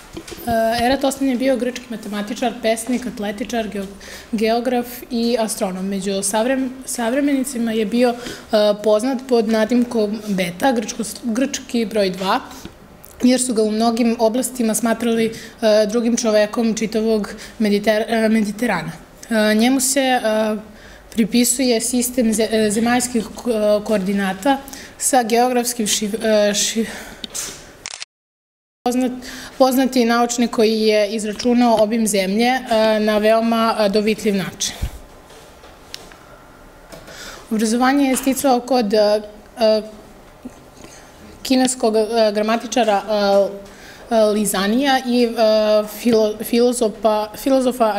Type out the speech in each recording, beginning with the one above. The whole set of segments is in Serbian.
Eratostin je bio grčki matematičar, pesnik, atletičar, geograf i astronom. Među savremenicima je bio poznat pod nadimkom Beta, grčki broj 2, jer su ga u mnogim oblastima smatrali drugim čovekom čitavog Mediterana. Njemu se pripisuje sistem zemaljskih koordinata sa geografskim poznati naučnik koji je izračunao obim zemlje na veoma dovitljiv način. Obrazovanje je sticao kod kineskog gramatičara Lizanija i filozofa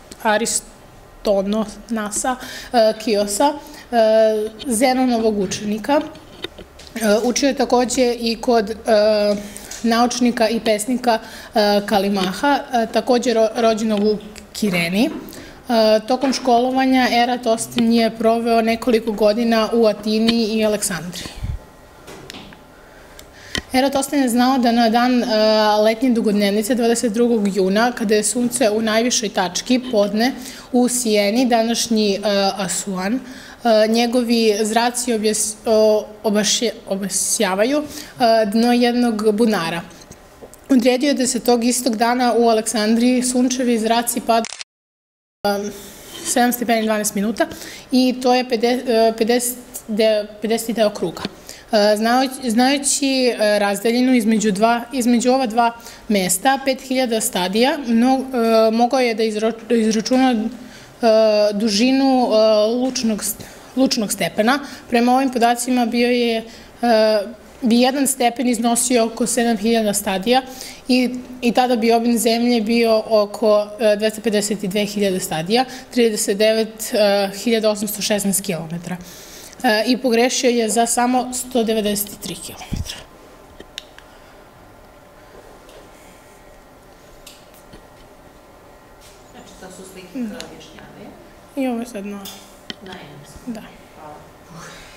Aristotenasa Kiosa, Zenonovog učenika. Učio je takođe i kod naučnika i pesnika Kalimaha, takođe rođenog u Kireni. Tokom školovanja Eratostin je proveo nekoliko godina u Atini i Aleksandriji. Eratostin je znao da na dan letnje dugodnevnice 22. juna, kada je sunce u najvišoj tački podne u Sijeni, današnji Asuan, njegovi zraci obasjavaju dno jednog bunara. Odredio je da se tog istog dana u Aleksandriji sunčevi zraci padaju 7 stepeni 12 minuta i to je 50. deo kruga. Znajući razdaljinu između ova dva mesta, 5000 stadija, mogao je da izračuna dužinu lučnog stepena. Prema ovim podacima bi jedan stepen iznosio oko 7000 stadija i tada bi obim zemlje bio oko 252.000 stadija, 39.816 km. I pogrešio je za samo 193 km. Znači, to su slike koje objašnjavaju? I ovo je sad na... Na engleskom. Da. Hvala.